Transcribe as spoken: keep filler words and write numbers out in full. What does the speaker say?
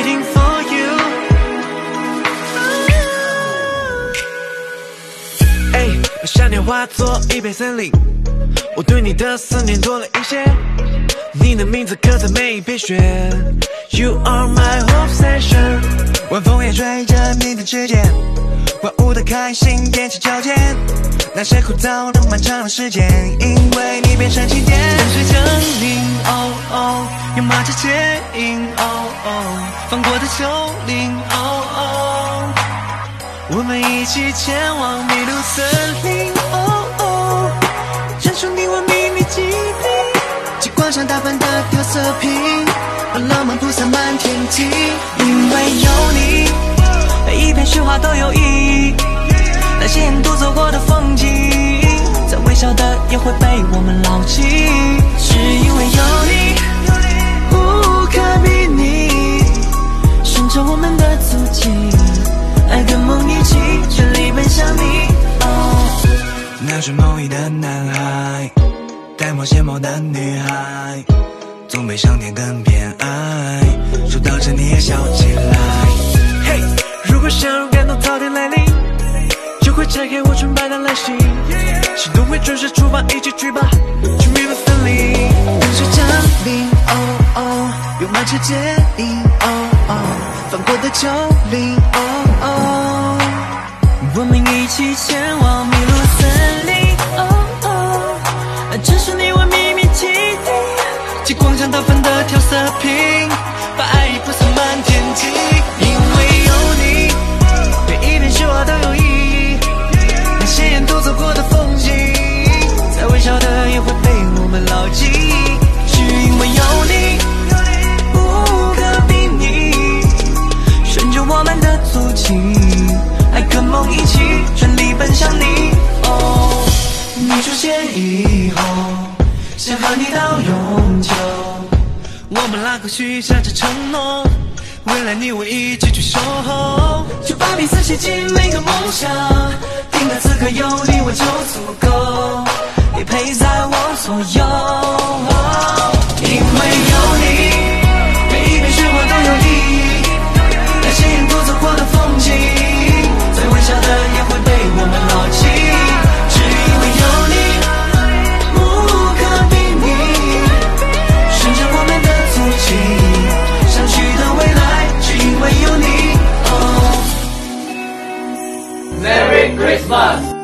waiting for you。哎，把想念化作一片森林，我对你的思念多了一些。你的名字刻在每一片雪。You are my obsession。晚风也吹着你的指尖，万物的开心踮起脚尖。那些枯燥的漫长的时间，因为你变成起点。跟随着你，哦哦，有马车牵引，哦哦，放过的丘陵，哦哦，我们一起前往迷路森林，哦哦，认出你我秘密基地，极光上打翻的调色品，把浪漫铺洒满天际，因为有你，每一片雪花都有意义。那些沿途走过的风景，再微小的也会被我们牢记，是因为有你，无可比拟，顺着我们的足迹，爱跟梦一起，全力奔向你。哦，那双梦遗的男孩，戴冒险帽的女孩，总被上天更偏爱，说到这你也笑起来。嘿，如果想让感动早点来临，就会拆开我纯白的蓝心，心动会准时出发，一起去吧，去迷路森林。跟随降临，哦哦，有马车接应，哦哦，翻过的丘陵，哦哦，我们一起前往迷路森林，哦哦，这是你我秘密基地，极光上打翻的调色品，把爱意铺洒满天际，因为有你，每一片雪花都有意义。沿途走过的风景，再微小的也会被我们牢记，是因为有你，无可比拟，顺着我们的足迹，爱跟梦一起，全力奔向你。哦，你出现以后，想和你到永久，我们拉过许下这承诺，未来你我一起去守候，就把彼此写进每个梦想，定格此刻有你我就足够，你陪在我左右，哦，因为有你，每一片雪花都有意义，那些沿途走过的风景，再微小的也会被我们牢记，只因为有你，无可比拟，顺着我们的足迹，想去的未来，只因为有你。哦 Merry Christmas!